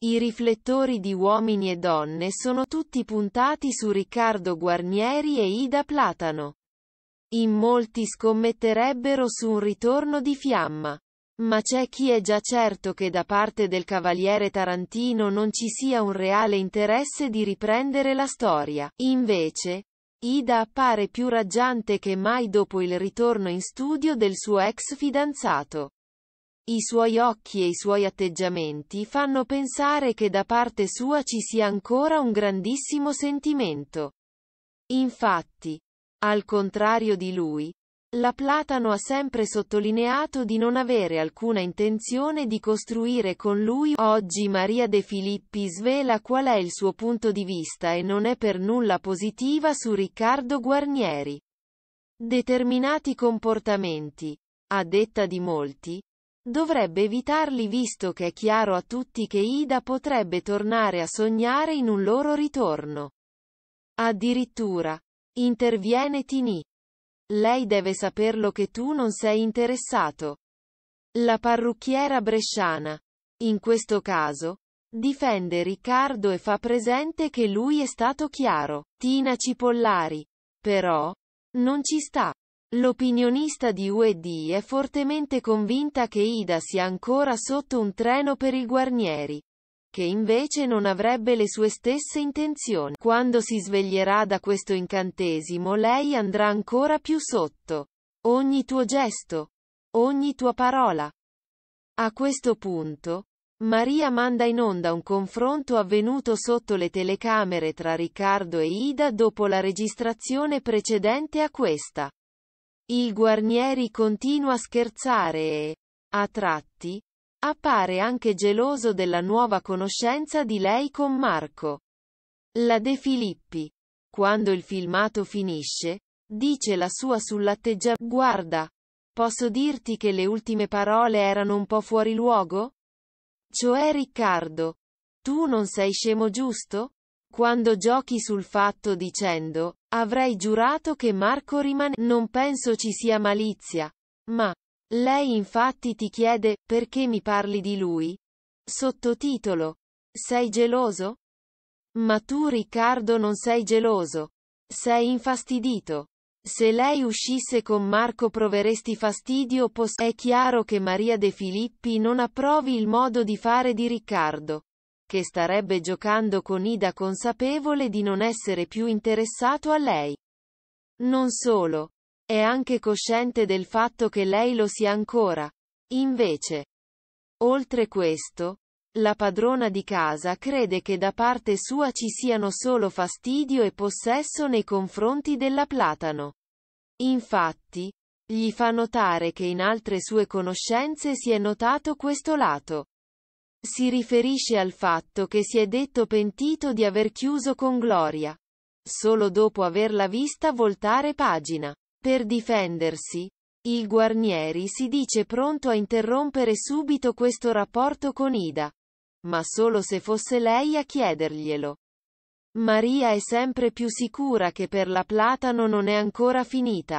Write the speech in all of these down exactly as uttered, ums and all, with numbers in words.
I riflettori di uomini e donne sono tutti puntati su Riccardo Guarnieri e Ida Platano. In molti scommetterebbero su un ritorno di Fiamma. Ma c'è chi è già certo che da parte del cavaliere Tarantino non ci sia un reale interesse di riprendere la storia. Invece, Ida appare più raggiante che mai dopo il ritorno in studio del suo ex fidanzato. I suoi occhi e i suoi atteggiamenti fanno pensare che da parte sua ci sia ancora un grandissimo sentimento. Infatti, al contrario di lui, la Platano ha sempre sottolineato di non avere alcuna intenzione di costruire con lui. Oggi Maria De Filippi svela qual è il suo punto di vista e non è per nulla positiva su Riccardo Guarnieri. Determinati comportamenti, a detta di molti, dovrebbe evitarli visto che è chiaro a tutti che Ida potrebbe tornare a sognare in un loro ritorno. Addirittura, interviene Tini. Lei deve saperlo che tu non sei interessato. La parrucchiera bresciana, in questo caso, difende Riccardo e fa presente che lui è stato chiaro. Tina Cipollari, però, non ci sta. L'opinionista di U E D è fortemente convinta che Ida sia ancora sotto un treno per il Guarnieri, che invece non avrebbe le sue stesse intenzioni. Quando si sveglierà da questo incantesimo lei andrà ancora più sotto. Ogni tuo gesto, ogni tua parola. A questo punto, Maria manda in onda un confronto avvenuto sotto le telecamere tra Riccardo e Ida dopo la registrazione precedente a questa. Il Guarnieri continua a scherzare e, a tratti, appare anche geloso della nuova conoscenza di lei con Marco. La De Filippi, quando il filmato finisce, dice la sua sull'atteggiamento. Guarda, posso dirti che le ultime parole erano un po' fuori luogo? Cioè Riccardo, tu non sei scemo giusto? Quando giochi sul fatto dicendo, avrei giurato che Marco rimane. Non penso ci sia malizia. Ma, lei infatti ti chiede, perché mi parli di lui? Sottotitolo. Sei geloso? Ma tu Riccardo non sei geloso. Sei infastidito. Se lei uscisse con Marco proveresti fastidio poss- È chiaro che Maria De Filippi non approvi il modo di fare di Riccardo, che starebbe giocando con Ida consapevole di non essere più interessato a lei. Non solo, è anche cosciente del fatto che lei lo sia ancora. Invece, oltre questo, la padrona di casa crede che da parte sua ci siano solo fastidio e possesso nei confronti della Platano. Infatti, gli fa notare che in altre sue conoscenze si è notato questo lato. Si riferisce al fatto che si è detto pentito di aver chiuso con Gloria, solo dopo averla vista voltare pagina. Per difendersi, il Guarnieri si dice pronto a interrompere subito questo rapporto con Ida, ma solo se fosse lei a chiederglielo. Maria è sempre più sicura che per la Platano non è ancora finita.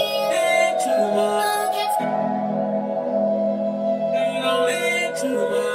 Too much.